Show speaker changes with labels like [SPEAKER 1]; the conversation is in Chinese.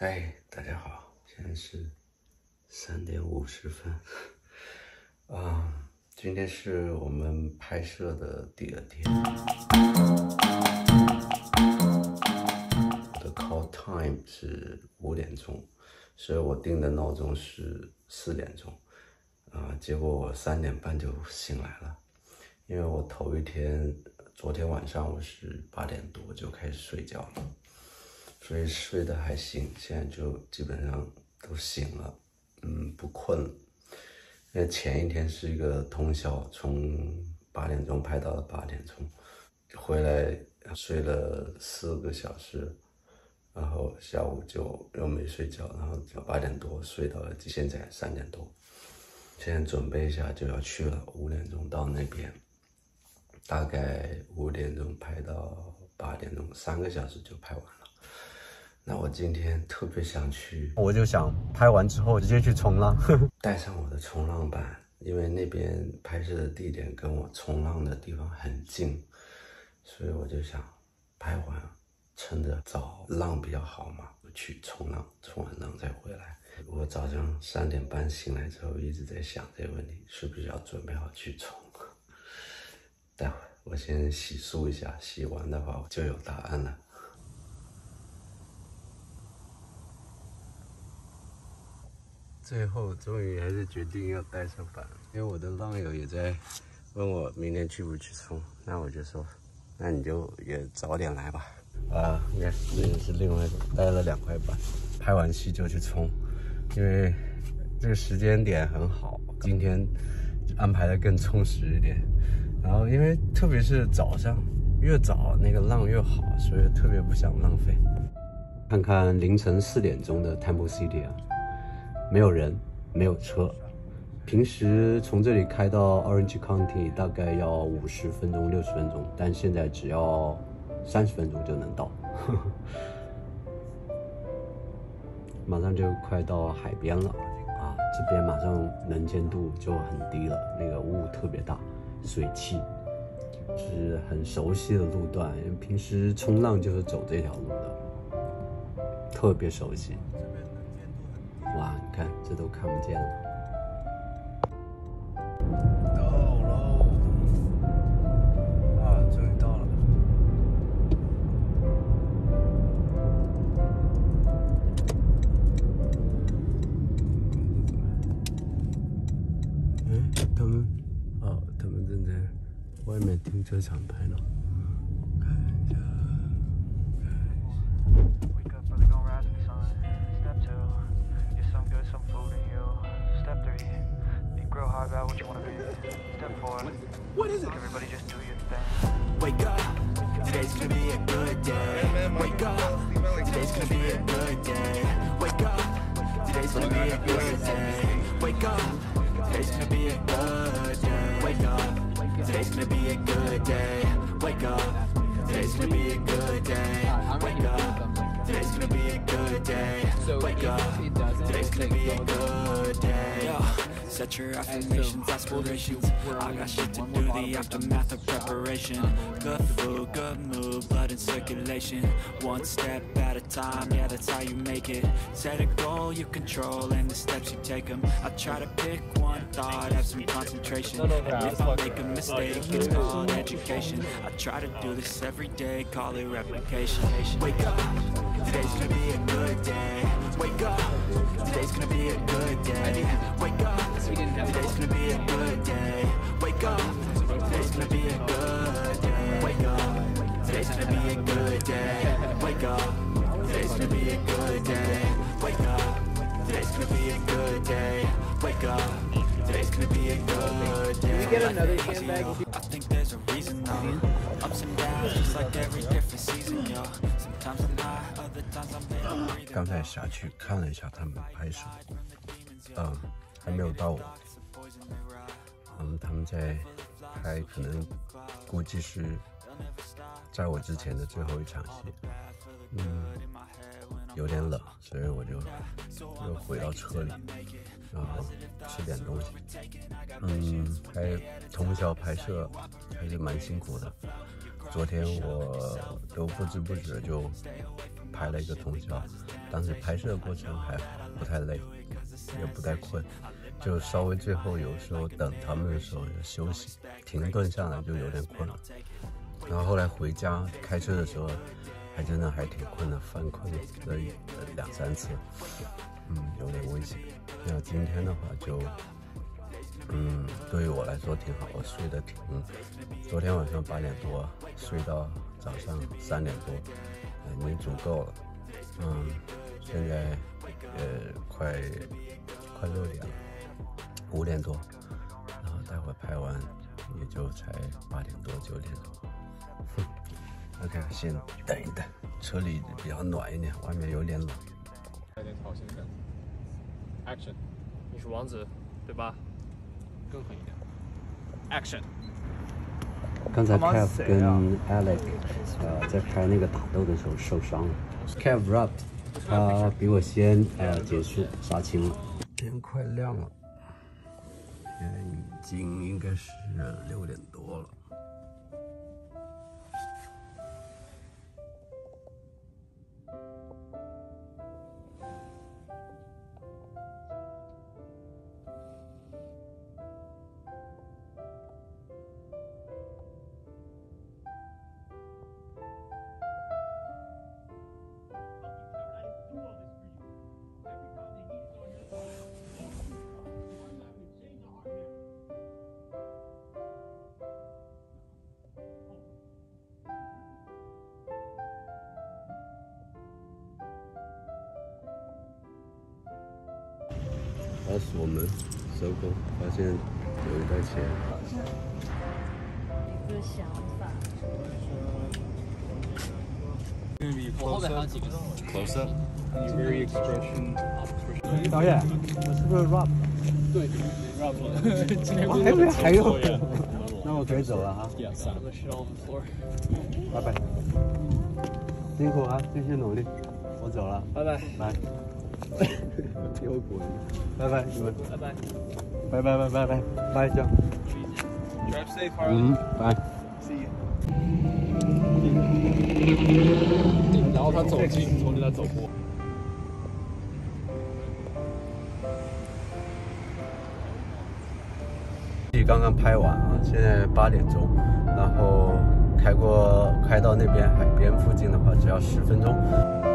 [SPEAKER 1] 嗨，大家好，现在是3点50分。今天是我们拍摄的第2天。我的 call time 是5点钟，所以我定的闹钟是4点钟。结果我3点半就醒来了，因为我昨天晚上我是8点多就开始睡觉了。所以睡得还行，现在就基本上都醒了，不困了。因为前一天是一个通宵，从8点钟拍到了8点钟，回来睡了4个小时，然后下午就又没睡觉，然后8点多睡到了现在3点多。现在准备一下就要去了，5点钟到那边，大概5点钟拍到8点钟，3个小时就拍完了。那我今天特别想去，我就想拍完之后直接去冲浪，带上我的冲浪板，因为那边拍摄的地点跟我冲浪的地方很近，所以我就想拍完，趁着早浪比较好嘛，我去冲浪，冲完浪再回来。我早上3点半醒来之后，一直在想这个问题，是不是要准备好去冲？待会我先洗漱一下，洗完的话就有答案了。最后终于还是决定要带上板，因为我的浪友也在问我明天去不去冲，那我就说，那你就也早点来吧。应该是这也是另外一种，带了2块板，拍完戏就去冲，因为这个时间点很好，今天安排的更充实一点。然后因为特别是早上，越早那个浪越好，所以特别不想浪费。看看凌晨4点钟的 Temple City 啊。没有人，没有车。平时从这里开到 Orange County 大概要50分钟、60分钟，但现在只要30分钟就能到。马上就快到海边了啊！这边马上能见度就很低了，那个雾特别大，水汽，是很熟悉的路段，因为平时冲浪就是走这条路的，特别熟悉。哇，你看这都看不见了。到喽！终于到了。他们正在外面停车场拍呢。看一下。
[SPEAKER 2] Some food in you. Step 3, think real hard about what you want to be. Step 4, what is it? Everybody just do your thing.
[SPEAKER 3] Wake up, today's gonna be a good day. Wake up, today's gonna be a good day. Wake up, today's gonna be a good day. Wake up, today's gonna be a good day. Wake up, today's gonna be a good day. Wake up, today's gonna be a good day. Wake up, today's gonna be a good day. Wake up, today's gonna be a good day. Set your affirmations, aspirations. I got shit to do, the aftermath of preparation. Good food, good mood, blood in circulation. One step at a time, yeah, that's how you make it. Set a goal you control and the steps you take them. I try to pick one thought, have some concentration. And if I make a mistake, it's called education. I try to do this every day, call it replication. Wake up, today's gonna be a good day. Wake up, today's gonna be a good day. Wake up, today's gonna be a good day. Wake up, today's gonna be a good day. Wake up, today's gonna be a good day. Wake up, today's gonna be a good day. Wake up, today's gonna be a good day. Wake up, today's gonna be a good day.
[SPEAKER 4] Can we get another can bag?
[SPEAKER 3] I think there's a reason though. Ups and downs, just like every different season, yo. Sometimes I'm high, other times I'm there.
[SPEAKER 1] 刚才下去看了一下他们拍摄，还没有到我。他们在拍，可能估计是在我之前的最后一场戏。有点冷，所以我就又回到车里，然后吃点东西。拍通宵拍摄还是蛮辛苦的。昨天我都不知不觉就拍了一个通宵，当时拍摄的过程还好，不太累，也不太困，就稍微最后有时候等他们的时候就休息，停顿下来就有点困了。然后后来回家开车的时候，还真的还挺困的，犯困了2、3次，有点危险。那今天的话就。对于我来说挺好，我睡得挺，昨天晚上8点多睡到早上3点多，已经足够了。现在快6点了，5点多，然后待会拍完也就才8点多9点多。OK， 先等一等，车里比较暖一点，外面有点冷。
[SPEAKER 4] 来点挑衅感 ，Action， 你是王子，对吧？更狠一点 ，Action！
[SPEAKER 1] 刚才 Kev 跟 Alec 在拍那个打斗的时候受伤了。Kev Rupp 他比我先结束杀青了。天快亮了，现在已经应该是6点多了。锁门，收工，发现有一袋钱。
[SPEAKER 5] 一个想法。
[SPEAKER 4] 我后面还有几个
[SPEAKER 1] Close up。
[SPEAKER 4] Very expression。
[SPEAKER 6] 导演，我是不是 Rob？
[SPEAKER 4] 对 ，Rob。今天
[SPEAKER 6] 还有，那我可以走了哈。拜拜。辛苦啊，继续努力。我走了，
[SPEAKER 4] 拜拜。
[SPEAKER 6] 拜。
[SPEAKER 1] 又滚。
[SPEAKER 6] 拜拜，你们。
[SPEAKER 4] 拜拜。
[SPEAKER 6] 拜拜拜拜拜拜，这样。
[SPEAKER 4] Drive safe, Harley.
[SPEAKER 6] 拜。
[SPEAKER 4] See you. 然后他走近，从那走过。
[SPEAKER 1] 刚刚拍完啊，现在8点钟，然后开到那边海边附近的话，只要10分钟。